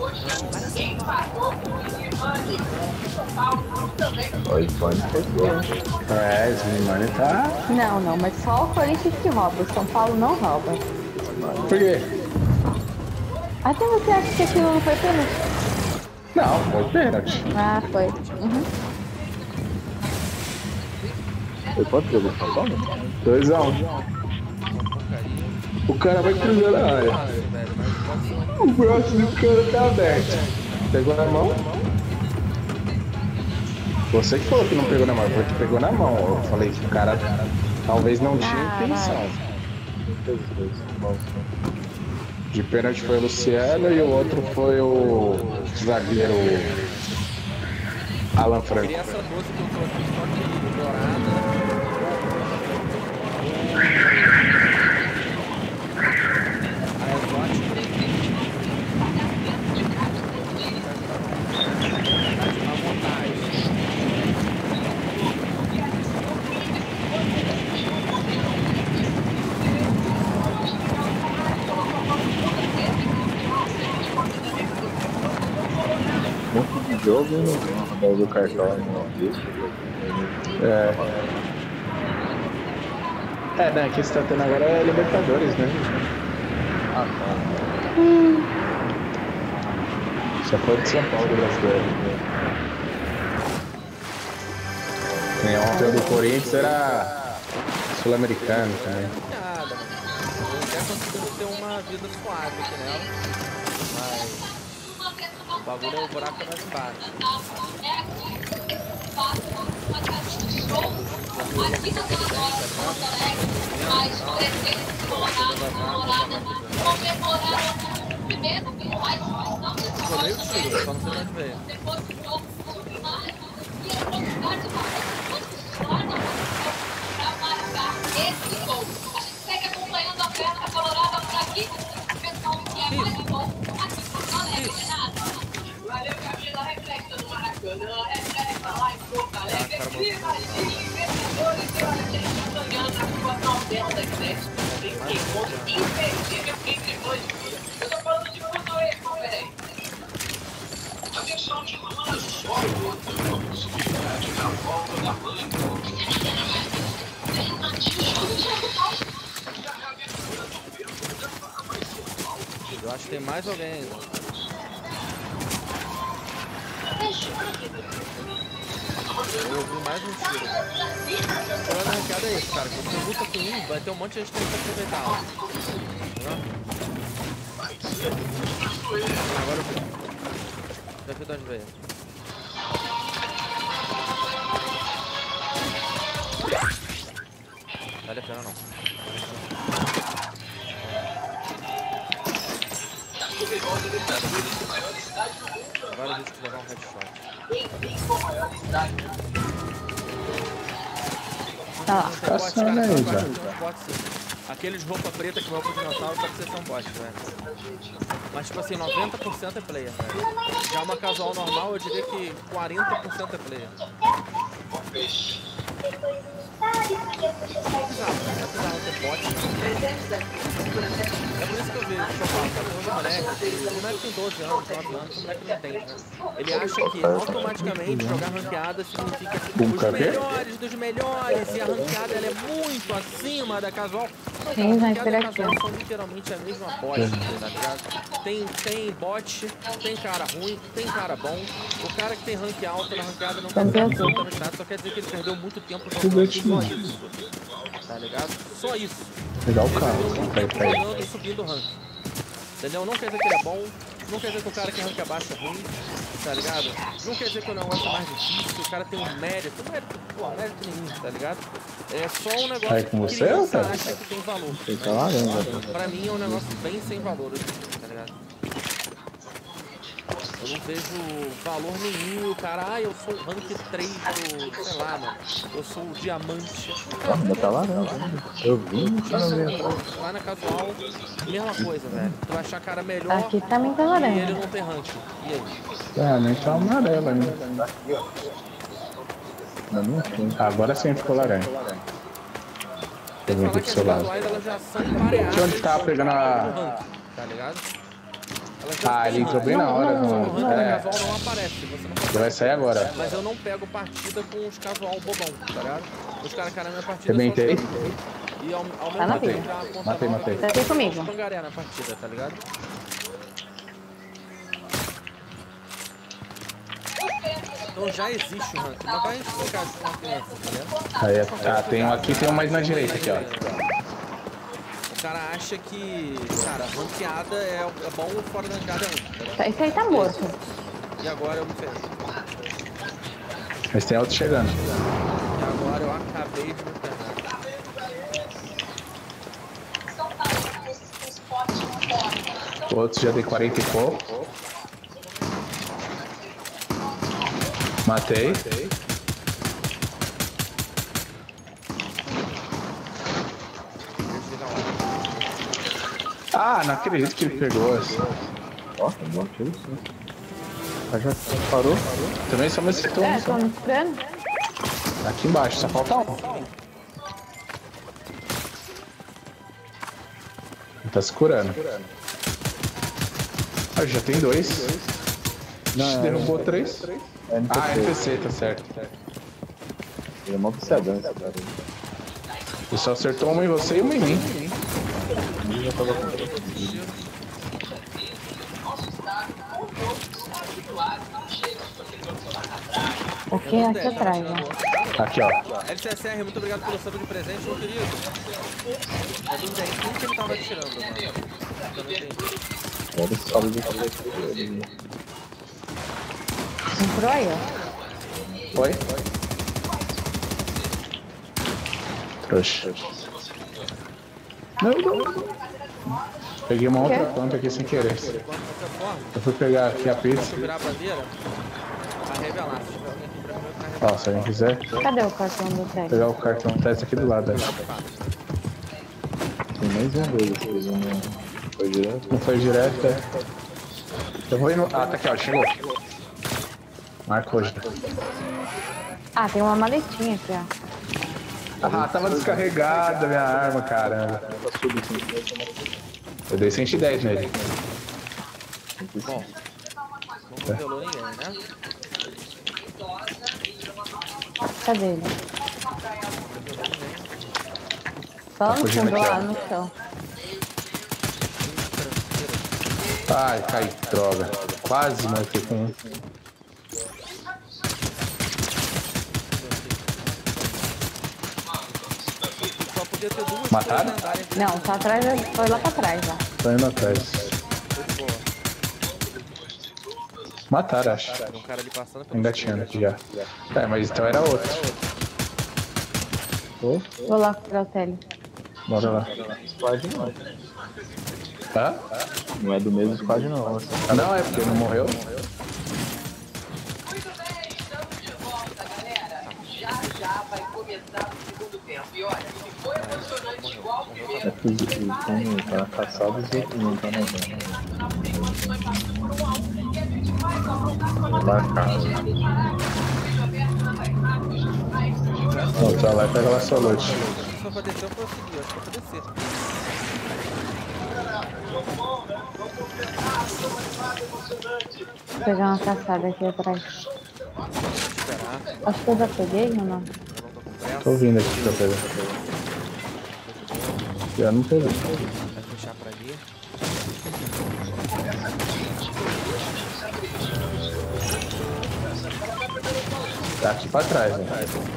Oi, pode pegar. É, esse Mimani tá... Não, mas só o Corinthians que rouba. O São Paulo não rouba. Por quê? Até você acha que aquilo não foi pênalti? Não, foi pênalti. Ah, foi. Uhum. Foi quanto que eu vou falar? 2-1. O cara vai cruzar na área. O braço do cara tá aberto. Pegou na mão? Você que falou que não pegou na mão, foi que pegou na mão. Eu falei que o cara talvez não tinha intenção. De pênalti foi o Luciano e o outro foi o zagueiro Alan Franco. Queria essa 12 que eu tô aqui, só que dourada. Jogo no do cartão né, que você tá tendo agora é Libertadores, né? Ah, tá. Só foi de São Paulo brasileiro. Ontem o do Corinthians era sul-americano também. Nada, mano. Eu já consigo ter uma vida suave aqui nela. Mas o bagulho é o buraco mais embaixo. Só meio tiro, só não sei onde veio. Eu acho que tem mais alguém ainda. Eu ouvi mais um tiro. O problema da ranqueada é esse, cara. Quando você luta com um, vai ter um monte de gente que tem que aproveitar. Agora eu vi. Já vi de onde veio. Vale a pena não. Agora a gente levar um headshot. Tá lá. Tem bot, cara, aí, tem já. bot sim. Aquele de roupa preta que vai pro dinossauro pode ser são bots, velho. Mas tipo assim, 90% é player, velho. Já uma casual normal, eu diria que 40% é player. É por isso que eu vejo, que eu falo, cara, o moleque tem 12 anos, 9 anos, o moleque não entende, né? Ele acha que automaticamente jogar ranqueada significa os melhores dos melhores, e a ranqueada ela é muito acima da casual. Sim, vai Ranqueada e por aqui. casual são literalmente a mesma bosta, tá ligado? Tem bot, tem cara ruim, tem cara bom. O cara que tem rank alto na ranqueada não tá fazendo absolutamente nada, só quer dizer que ele perdeu muito tempo jogando só isso. Tá ligado? Só isso. Pegar o carro. Jogando e subindo o rank. Entendeu? Não quer dizer que ele é bom, não quer dizer que o cara que rank abaixo é ruim, tá ligado? Não quer dizer que o negócio é mais difícil, o cara tem um mérito, mérito nenhum, tá ligado? É só um negócio Aí com que você, criança cara? acha que tem valor. Tá lá, Pra mim é um negócio bem sem valor, tá ligado? Eu não vejo valor nenhum, cara, eu sou rank 3 do, sei lá, mano, eu sou o diamante. Ainda tá lá, não. Eu vi, Lá na casual, mesma coisa, velho. Tu vai achar cara melhor Aqui também tá e laranja. ele não tem rank. E aí? É, nem tá amarela ainda. Agora sim ficou laranja. Tem que falar que as casuais elas já são pareadas. De onde tá pegando a... no rank, tá ligado? Ah, ele entrou bem na hora. No ranking É. casual não aparece, você não pode. Ele vai sair agora. Mas eu não pego partida com os casual bobão, tá ligado? Os caras na minha partida Arrebentei. E ao Tá na mesmo tempo pilha. já conta Matei, matei. Tá aqui comigo. pangaré na partida, tá ligado? Então já existe um ranking, mas vai explicar isso pra uma criança, tá ligado? Aí, tá, tem um aqui, tem um mais na direita aqui, ó. O cara acha que, cara, ranqueada é bom ou fora da ranqueada é ruim, tá ligado? Esse aí tá morto. E agora eu me ferrei. Mas tem outro chegando. E agora eu acabei de me ferrar. O outro já dei 40 e pouco. Matei. Ah, não acredito que ele pegou essa. Ó, bom tiro sim. Mas já parou? Também só me acertou um. Tô me esperando. Aqui embaixo, só falta um. Ele tá se curando. Ah, já tem dois. Não, Derrubou três. É NPC. Ah, NPC, tá certo. Ele é mó viciadão esse cara. Ele só acertou uma em você e uma em mim. Ele já tava com O que é aqui atrás, né? Aqui, ó. LCSR, muito obrigado pelo sub de presente, meu querido. Mas não tem quem que ele tava tirando, mano. Eu não entendi. ele sobe de cabeça dele. Entrou aí, ó. Foi? Trouxa. Não. Peguei uma outra planta aqui sem querer. De qualquer forma, Eu fui pegar aqui a pizza. se eu virar a bandeira, vai revelar. Se tiver alguém aqui pra mim, eu vou revelar. Ó, se alguém quiser, Cadê o cartão do trem? pegar o cartão teste aqui do lado. Né? Tem mais um deles, eles não foi direto. Não foi direto, é. Eu vou indo. Ah, tá aqui, ó, chegou. Marcou já. Ah, tem uma maletinha aqui, ó. Ah, tava descarregada a minha arma, caramba. Eu dei 110 nele. Bom, não revelou ninguém, né? Cadê ele? Só no fugindo fundo aqui, lá ó. no chão. Ai, cai, droga. Quase matei com um. Só podia ter duas Mataram? coisas lendárias. Não, tá atrás, foi lá pra trás, ó. Tô indo atrás. Boa. Mataram, acho. Tem um cara ali passando pelo Engatinhando aqui já. É, mas então era outro. Vou lá pegar o tele. Bora lá. Squad não. Tá? Não é do mesmo squad não. Essa Não, é porque não morreu. é que como tá caçado, os outros não tá nadando. Marcado. Outra lá e pega lá sua loot. Só pra descer eu vou seguir, acho que é pra descer. Vou pegar uma caçada aqui atrás. Esperar, Acho que eu já peguei ou não? eu não tô com pressa. Tô vindo aqui pra pegar. Já não peguei. Vai fechar pra ali. Tá aqui pra trás, né?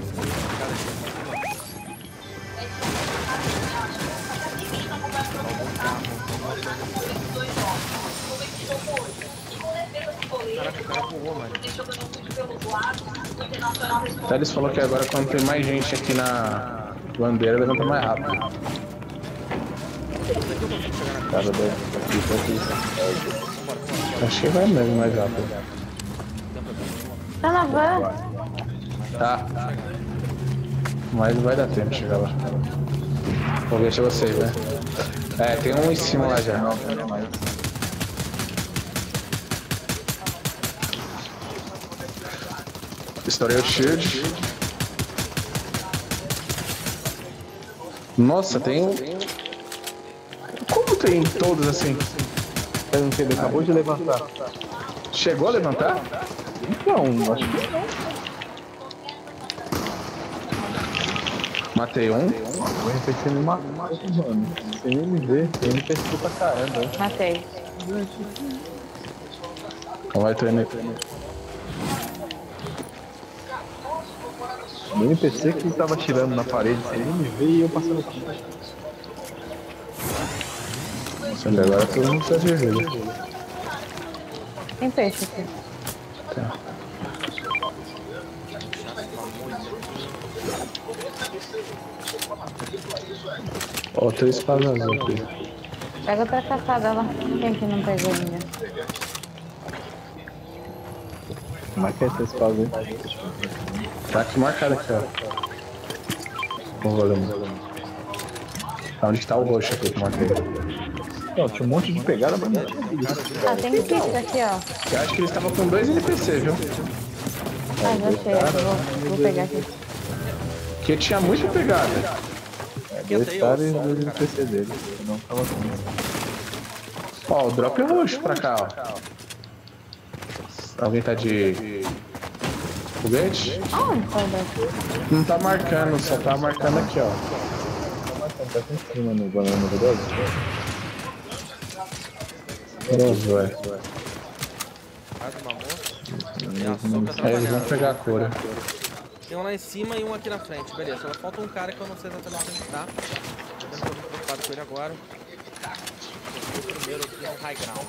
Caraca, o cara voou, mano. Thales falou que agora quando tem mais gente aqui na bandeira, levanta mais rápido. Cara daqui pra aqui. Acho que vai mesmo mais rápido. Tá na van. Tá. Mas vai dar tempo de chegar lá. Vou ver se vocês, né? É, tem um em cima lá já. Não mais. Estourei o shield. Nossa, tem um... Como tem todos assim? Ele acabou de levantar. Chegou a levantar? Então, acho que não. Matei um. O NPC me matou, mano. Sem nem me ver. O NPC pra caramba. Matei. Então vai treinar. O NPC que tava atirando na parede sem nem me ver e eu passando aqui. Agora todo mundo tá vermelho. Tem peixe aqui. Tá. Ó, 3 espadas azul aqui. Pega outra caçada lá. Quem que não pegou ainda? Como é que é essa espada aí? Tá aqui marcado aqui, ó. Com volume. Tá onde que tá o roxo aqui que eu marquei? Não, tinha um monte de pegada, mas não. Ah, tem pista aqui, ó. Eu acho que eles estavam com 2 NPC, viu? Ah, já achei. Vou pegar aqui. Porque tinha muita pegada. Dois caras e dois NPC dele. Eu não tava com isso. Ó, o drop é roxo pra cá, ó. Alguém tá de foguete? Aonde tá o daqui? Não tá marcando, só tá marcando aqui, ó. Tá aqui em cima no banana verdade? Horroroso, velho. Mais uma moça. E a soca Aí eles vão trabalhando. pegar a cura. Tem um lá em cima e um aqui na frente. Beleza, só falta um cara que eu não sei exatamente onde tá. Eu não tô muito preocupado com ele agora. O primeiro aqui é um high ground.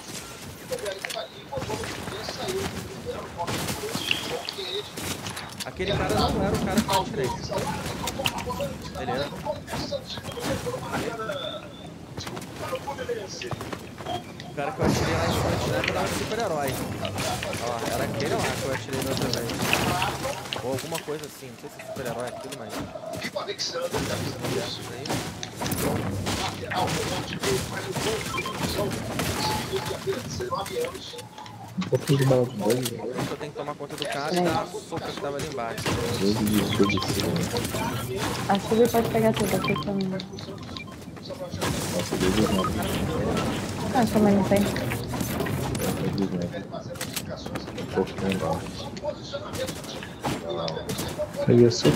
Aquele cara não era o cara que eu atirei. Beleza. O cara que eu atirei lá em cima de neve era um super-herói. Ó, era aquele lá que eu atirei da outra vez. Ou alguma coisa assim, não sei se é super-herói aquilo, mas... Um pouquinho de bala de dois. Eu tenho que tomar conta do cara e da soca que tava ali embaixo. A Silvia pode pegar tudo aqui também. Nossa, Deus não. Ah, também não tem. Pouquinho lá. Peguei a sopa.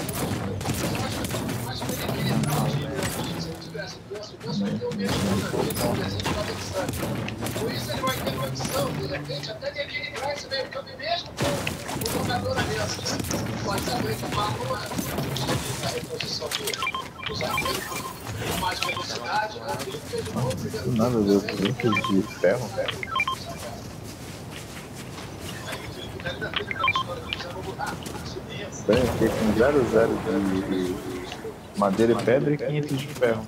Com isso ele vai ter condição, de repente, até de equilibrar esse meio campo mesmo, o jogador ali, pode saber que a Marlon a reposição dos atletas com mais velocidade, né? Nada a ver com dentro de ferro, velho. Tem aqui com 0,0 de madeira e pedra e 500 de ferro.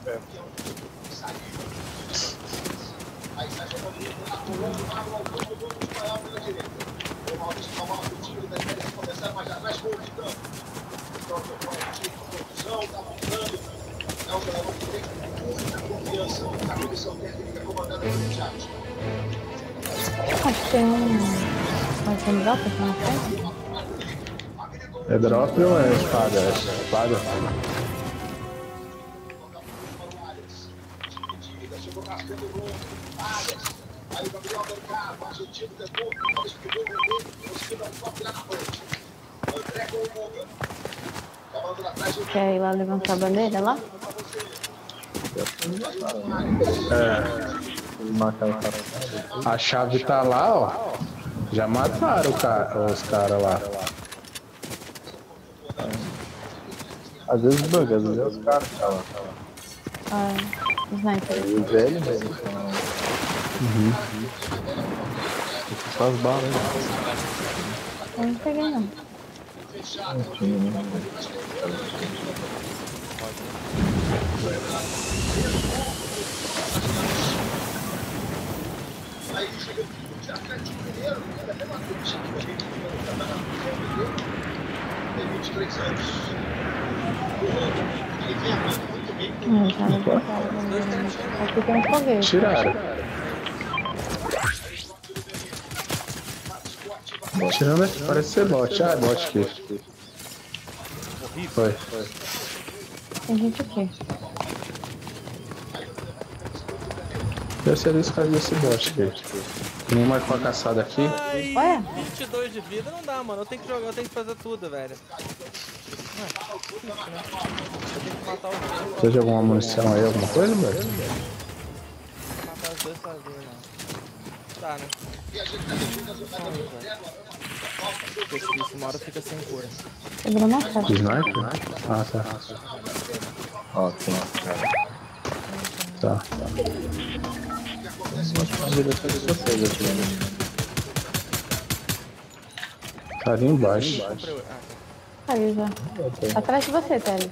Acho que tem um drop aqui na frente. É drop ou é espada? É espada. Quer ir lá levantar a bandeira lá? A chave tá lá, ó. Já mataram os caras lá. Às vezes bug, às vezes é os caras que tá lá. Ah, sniper. E o velho mesmo. Só as balas, né? Eu não peguei não. Não tinha, né? Aqui tem um foguete. Tiraram. Tirando aqui, parece ser bot. Ah, é bot aqui. Foi. Tem gente aqui. Deve ser desse caso desse bot aqui. Tem um marcou a caçada aqui. Ai, Ué? 22 de vida não dá, mano. Eu tenho que jogar, eu tenho que fazer tudo, velho. Ué, difícil, né? Eu tenho que matar os dois. Precisa de alguma munição aí, alguma coisa, velho? Matar os dois sozinho, não. Tá, né? Porque se uma hora fica sem cura. Quebrou uma chave. Sniper? Ah, tá. Ó, tem cara. Tá. Tá ali embaixo. Aí já. Atrás de você, Teles.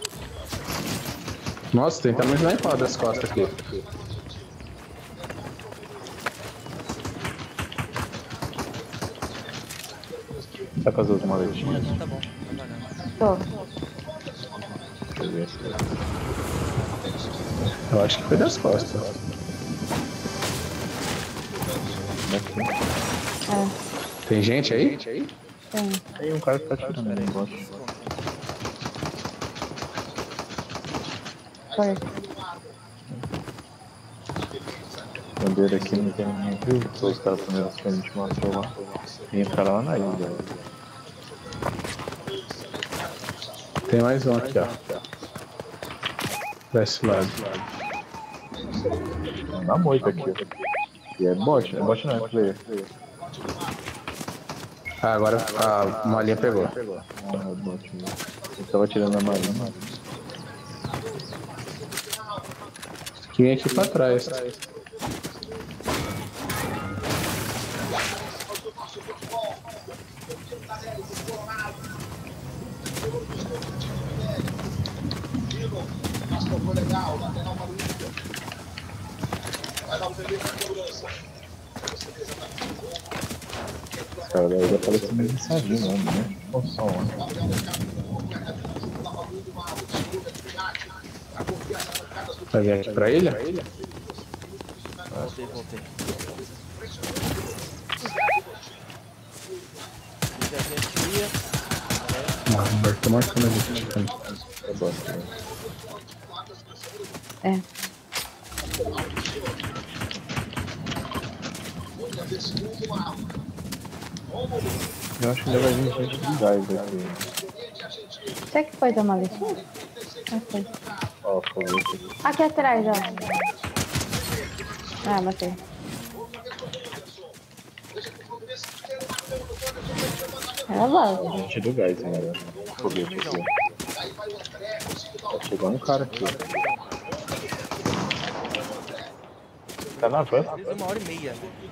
Nossa, tem também sniper das costas aqui. Tá com as outras maletinhas? Tá bom, tá valendo. Tô. Deixa eu ver. Eu acho que foi das costas. É, Tem gente aí? tem. Tem um cara que tá tirando aí embaixo. Foi. Bandeira aqui não tem ninguém, viu? Só os caras primeiros que a gente matou lá. Tem um cara lá na ilha. Tem mais um aqui, ó. Desse lado. Na moita aqui, ó. E é bot, não é player. Ah, agora a malinha pegou. Ah, é bot, né? Ele tava tirando a malinha. Vem aqui pra trás. Cara, daí apareceu meio mensagem, né? Função, né? Vai vir aqui pra ilha? Voltei. Já vi a tia. Não, tô marcando ali. É bot, né? É. Eu acho que ainda vai vir gente de gás aqui. Você que foi da maletinha? Ah, foi. Ó, fogo aqui. Aqui atrás, ó. Ah, matei. Ela volta. Gente do gás, né? Foguete aqui. Tá chegando um cara aqui. Tá na van. Fiz 1h30.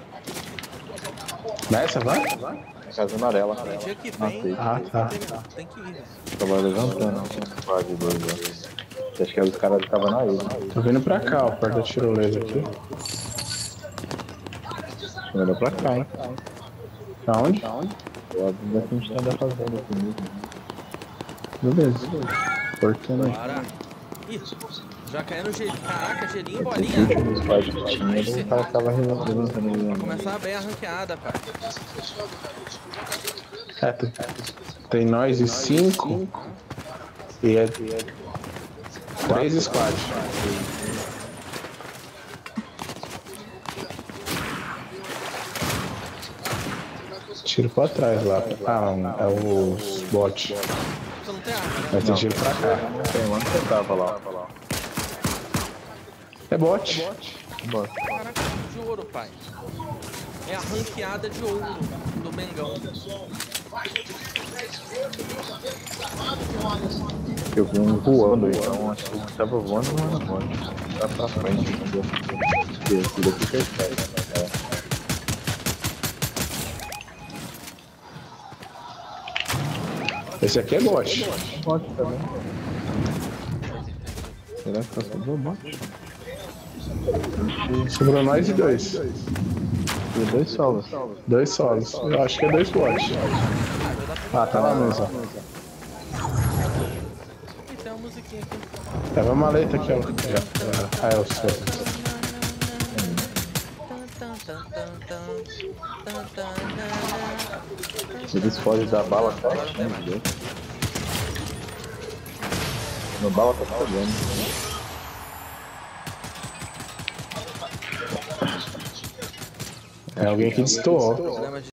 Nessa, vai? Casa amarela. Tem dia que vem, Ah, tá. tem que ir, né? Tava levantando. Quase dois, ó. Acho que os caras estavam na ilha. Tô vindo pra cá, ó, perto da tirolesa aqui. Olha pra cá, né? Pra onde? Eu acho que a gente tá ainda fazendo aqui mesmo. Beleza. Cortando aí. Para. Ih, já caiu no gelinho. Caraca, gelinho em Esse bolinha. último squad que tinha, o cara tava levantando ali. Vai começar bem a ranqueada, cara. É, tem nós e 5. E é 3 squads. Tiro pra trás lá. Ah, é os bots. Você não tem arma, né? Mas tem tiro pra cá. Tem lá, você tava lá. É bot. Bora. Caraca, de ouro, pai. É a ranqueada de ouro do Mengão. Eu vi um voando, então acho que ele tava voando, não era voando. Tá pra frente, entendeu? Esse daqui que é certo. Esse aqui é bot. Bot também. Será que tá sobrou bot? Sobrou nós e 2. Tem 2 solos. 2 solos. Eu acho que é 2 bots. Ah, tá lá mesmo. Ih, tem uma musiquinha aqui. Tava uma maleta aqui, ó. Ah, é o seu. Eles fogem da bala certinho, entendeu? A bala tá pegando. Tem alguém que destoou. Problemas